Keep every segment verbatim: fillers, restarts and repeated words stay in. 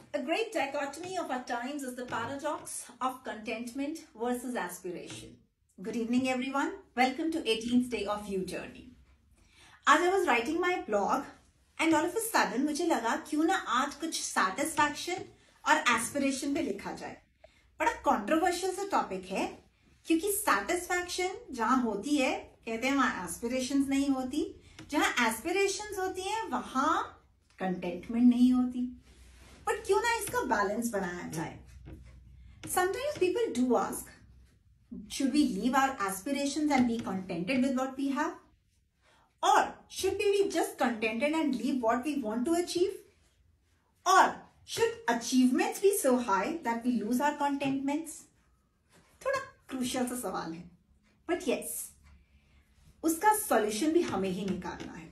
A great dichotomy of our times is the paradox of contentment versus aspiration. Good evening, everyone. Welcome to eighteenth day of U Journey. As I was writing my blog, and all of a sudden मुझे लगा क्यों ना आज कुछ satisfaction और aspiration पे लिखा जाए. बड़ा controversial सा topic है, क्योंकि satisfaction जहाँ होती है, कहते हैं वहाँ aspirations नहीं होती. जहाँ aspirations होती हैं, वहाँ contentment नहीं होती. But क्यों ना इसका balance बनाया जाए? Sometimes people do ask, should we leave our aspirations and be contented with what we have? Or should we be just contented and leave what we want to achieve? Or should achievements be so high that we lose our contentments? थोड़ा crucial सा सवाल है. But yes, उसका solution भी हमें ही निकालना है.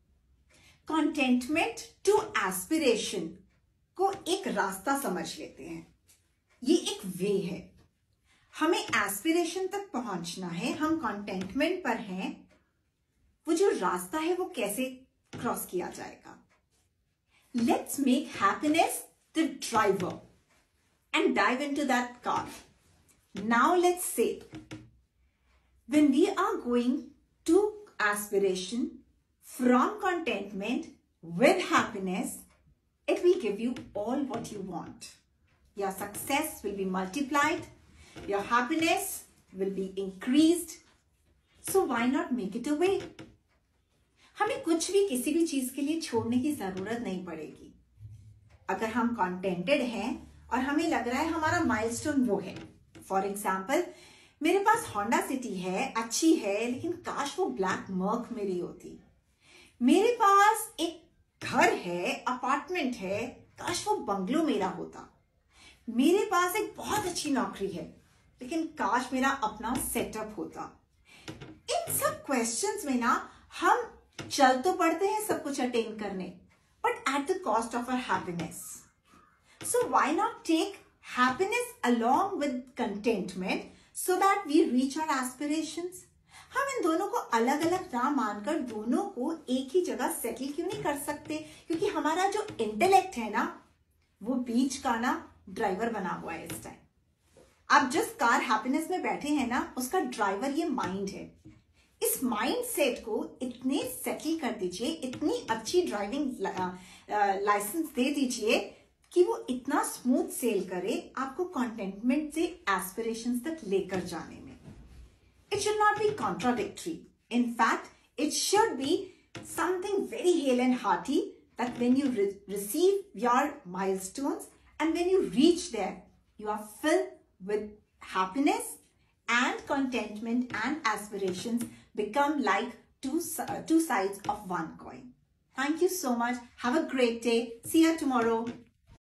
Contentment to aspiration को एक रास्ता समझ लेते हैं. ये एक वे है. हमें एस्पिरेशन तक पहुंचना है. हम कंटेंटमेंट पर हैं. वो जो रास्ता है वो कैसे क्रॉस किया जाएगा? Let's make happiness the driver and dive into that car. Now let's say when we are going to aspiration from contentment with happiness, it will give you all what you want. Your success will be multiplied. Your happiness will be increased. So why not make it a way? हमें कुछ भी किसी भी चीज के लिए छोड़ने की जरूरत नहीं पड़ेगी. अगर हम contented हैं और हमें लग रहा है हमारा milestone वो है. For example, मेरे पास Honda City है, अच्छी है, लेकिन काश वो Black Merc मेरी होती. मेरे पास एक घर है, अपार्टमेंट है, काश वो बंगलो मेरा होता. मेरे पास एक बहुत अच्छी नौकरी है, लेकिन काश मेरा अपना सेटअप होता. इन सब क्वेश्चंस में ना हम चल तो पड़ते हैं सब कुछ अटेन करने, but at the cost of our happiness. So why not take happiness along with contentment so that we reach our aspirations. हम इन दोनों को अलग अलग ना मानकर दोनों को एक ही जगह सेटल क्यों नहीं कर सकते? क्योंकि हमारा जो इंटेलेक्ट है ना, वो बीच का ना ड्राइवर बना हुआ है इस टाइम. आप जिस कार हैप्पीनेस में बैठे हैं ना, उसका ड्राइवर ये माइंड है. इस माइंड सेट को इतने सेटल कर दीजिए, इतनी अच्छी ड्राइविंग लाइसेंस दे दीजिए कि वो इतना स्मूथ सेल करे आपको कंटेंटमेंट से एस्पिरेशंस तक लेकर जाने में. It should not be contradictory. In fact, it should be something very hale and hearty that when you re receive your milestones and when you reach there, you are filled with happiness and contentment, and aspirations become like two, uh, two sides of one coin. Thank you so much. Have a great day. See you tomorrow.